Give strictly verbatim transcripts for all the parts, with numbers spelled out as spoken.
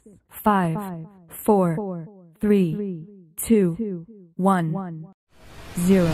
five, four, three, two, one, zero.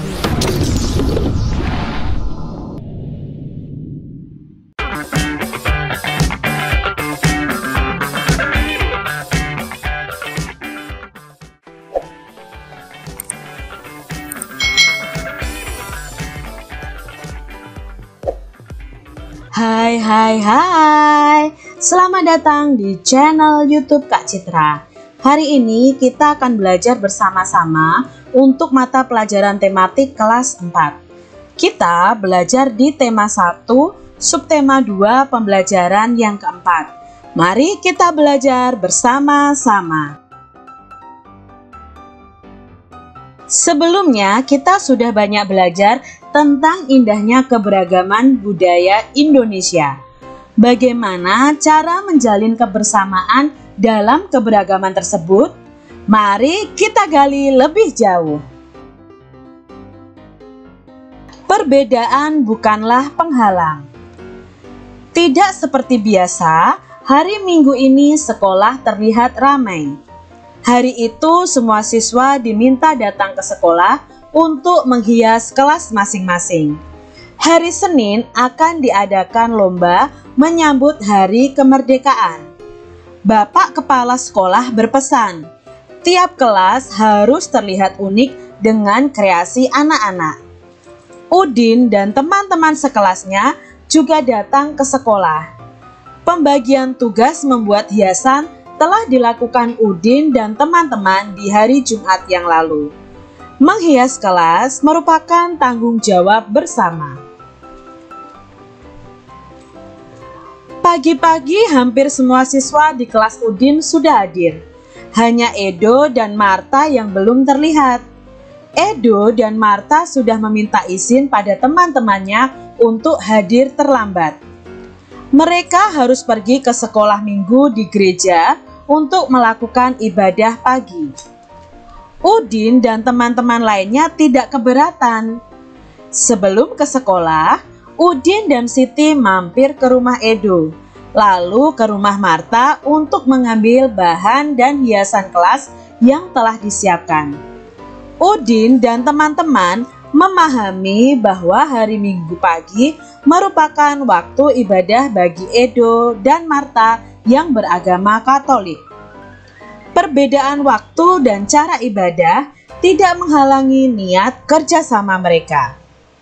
Hai hai hai, selamat datang di channel YouTube Kak Citra. Hari ini kita akan belajar bersama-sama untuk mata pelajaran tematik kelas empat. Kita belajar di tema satu, subtema dua, pembelajaran yang keempat. Mari kita belajar bersama-sama. Sebelumnya kita sudah banyak belajar tentang indahnya keberagaman budaya Indonesia. Bagaimana cara menjalin kebersamaan dalam keberagaman tersebut? Mari kita gali lebih jauh. Perbedaan bukanlah penghalang. Tidak seperti biasa, hari Minggu ini sekolah terlihat ramai. Hari itu semua siswa diminta datang ke sekolah untuk menghias kelas masing-masing. Hari Senin akan diadakan lomba menyambut hari kemerdekaan. Bapak Kepala Sekolah berpesan, tiap kelas harus terlihat unik dengan kreasi anak-anak. Udin dan teman-teman sekelasnya juga datang ke sekolah. Pembagian tugas membuat hiasan telah dilakukan Udin dan teman-teman di hari Jumat yang lalu. Menghias kelas merupakan tanggung jawab bersama. Pagi-pagi hampir semua siswa di kelas Udin sudah hadir. Hanya Edo dan Marta yang belum terlihat. Edo dan Marta sudah meminta izin pada teman-temannya untuk hadir terlambat. Mereka harus pergi ke sekolah minggu di gereja untuk melakukan ibadah pagi. Udin dan teman-teman lainnya tidak keberatan. Sebelum ke sekolah, Udin dan Siti mampir ke rumah Edo, lalu ke rumah Marta untuk mengambil bahan dan hiasan kelas yang telah disiapkan. Udin dan teman-teman memahami bahwa hari Minggu pagi merupakan waktu ibadah bagi Edo dan Marta yang beragama Katolik. Perbedaan waktu dan cara ibadah tidak menghalangi niat kerjasama mereka.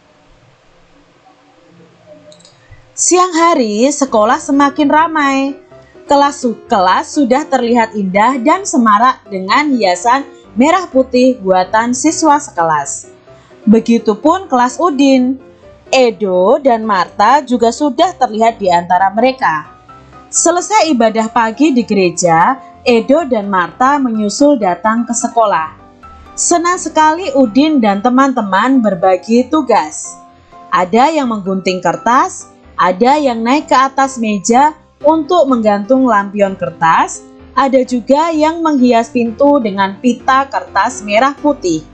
Siang hari sekolah semakin ramai. Kelas-kelas sudah terlihat indah dan semarak dengan hiasan merah putih buatan siswa sekelas. Begitupun kelas Udin. Edo dan Marta juga sudah terlihat di antara mereka. Selesai ibadah pagi di gereja, Edo dan Marta menyusul datang ke sekolah. Senang sekali Udin dan teman-teman berbagi tugas. Ada yang menggunting kertas, ada yang naik ke atas meja untuk menggantung lampion kertas, ada juga yang menghias pintu dengan pita kertas merah putih.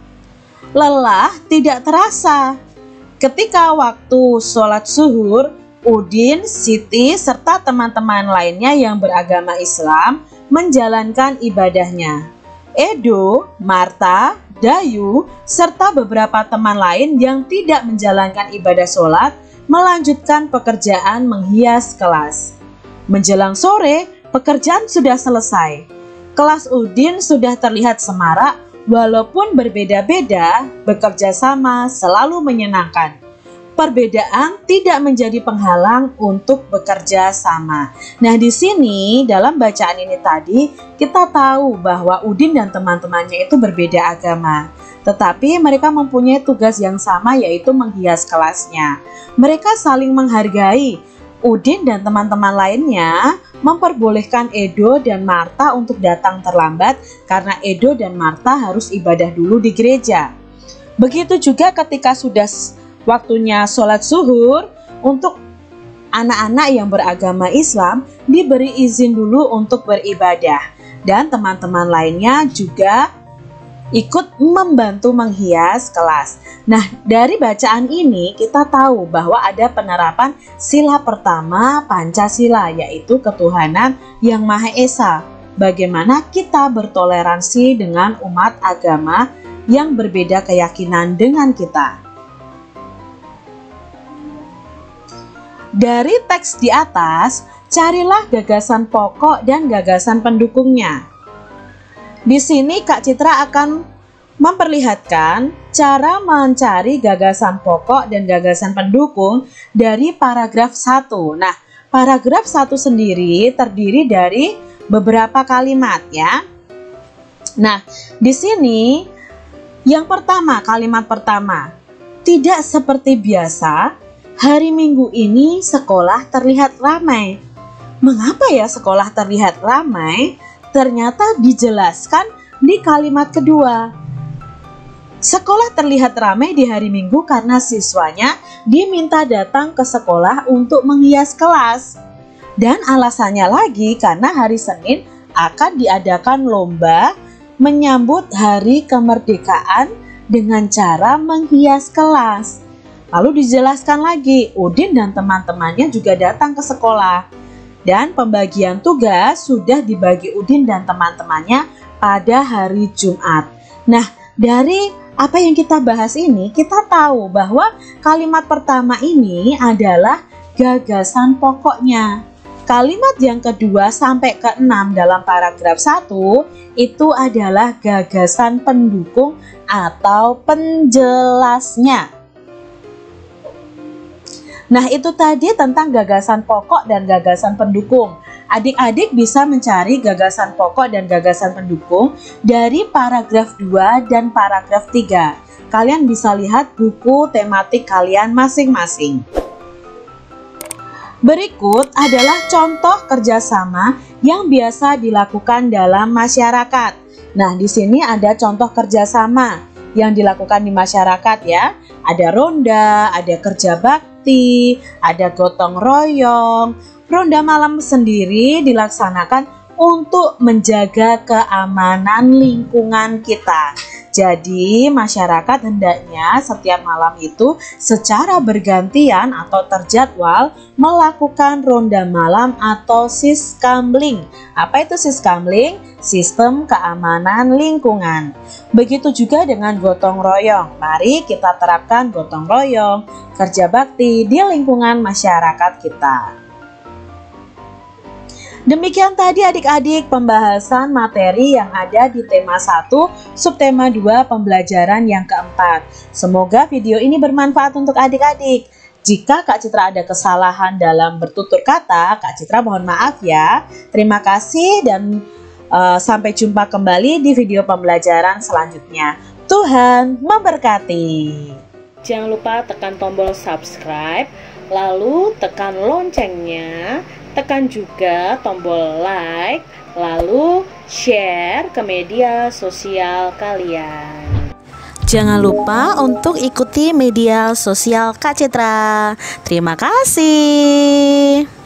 Lelah tidak terasa. Ketika waktu sholat zuhur, Udin, Siti, serta teman-teman lainnya yang beragama Islam menjalankan ibadahnya. Edo, Marta, Dayu, serta beberapa teman lain yang tidak menjalankan ibadah sholat melanjutkan pekerjaan menghias kelas. Menjelang sore, pekerjaan sudah selesai. Kelas Udin sudah terlihat semarak, walaupun berbeda-beda, bekerja sama selalu menyenangkan. Perbedaan tidak menjadi penghalang untuk bekerja sama. Nah, di sini dalam bacaan ini tadi kita tahu bahwa Udin dan teman-temannya itu berbeda agama, tetapi mereka mempunyai tugas yang sama, yaitu menghias kelasnya. Mereka saling menghargai. Udin dan teman-teman lainnya memperbolehkan Edo dan Marta untuk datang terlambat karena Edo dan Marta harus ibadah dulu di gereja. Begitu juga ketika sudah waktunya sholat zuhur, untuk anak-anak yang beragama Islam diberi izin dulu untuk beribadah, dan teman-teman lainnya juga ikut membantu menghias kelas. Nah, dari bacaan ini kita tahu bahwa ada penerapan sila pertama Pancasila, yaitu ketuhanan yang Maha Esa. bagaimana kita bertoleransi dengan umat agama yang berbeda keyakinan dengan kita. Dari teks di atas, carilah gagasan pokok dan gagasan pendukungnya. Di sini Kak Citra akan memperlihatkan cara mencari gagasan pokok dan gagasan pendukung dari paragraf satu. Nah, paragraf satu sendiri terdiri dari beberapa kalimat ya. Nah, di sini yang pertama, kalimat pertama, tidak seperti biasa, hari Minggu ini sekolah terlihat ramai. Mengapa ya sekolah terlihat ramai? Ternyata dijelaskan di kalimat kedua. Sekolah terlihat ramai di hari Minggu karena siswanya diminta datang ke sekolah untuk menghias kelas. Dan alasannya lagi karena hari Senin akan diadakan lomba menyambut hari kemerdekaan dengan cara menghias kelas. Lalu dijelaskan lagi, Udin dan teman-temannya juga datang ke sekolah. Dan pembagian tugas sudah dibagi Udin dan teman-temannya pada hari Jumat. Nah, dari apa yang kita bahas ini, kita tahu bahwa kalimat pertama ini adalah gagasan pokoknya. Kalimat yang kedua sampai ke enam dalam paragraf satu itu adalah gagasan pendukung atau penjelasnya. Nah, itu tadi tentang gagasan pokok dan gagasan pendukung. Adik-adik bisa mencari gagasan pokok dan gagasan pendukung dari paragraf dua dan paragraf tiga. Kalian bisa lihat buku tematik kalian masing-masing. Berikut adalah contoh kerjasama yang biasa dilakukan dalam masyarakat. Nah, di sini ada contoh kerjasama yang dilakukan di masyarakat ya. Ada ronda, ada kerja bakti, ada gotong royong. Ronda malam sendiri dilaksanakan untuk menjaga keamanan lingkungan kita. Jadi masyarakat hendaknya setiap malam itu secara bergantian atau terjadwal melakukan ronda malam atau siskamling. Apa itu siskamling? Sistem keamanan lingkungan. Begitu juga dengan gotong royong. Mari kita terapkan gotong royong, kerja bakti di lingkungan masyarakat kita. Demikian tadi adik-adik pembahasan materi yang ada di tema satu, subtema dua pembelajaran yang keempat. Semoga video ini bermanfaat untuk adik-adik. Jika Kak Citra ada kesalahan dalam bertutur kata, Kak Citra mohon maaf ya. Terima kasih dan uh, sampai jumpa kembali di video pembelajaran selanjutnya. Tuhan memberkati. Jangan lupa tekan tombol subscribe, lalu tekan loncengnya. Tekan juga tombol like, lalu share ke media sosial kalian. Jangan lupa untuk ikuti media sosial Kak Citra. Terima kasih.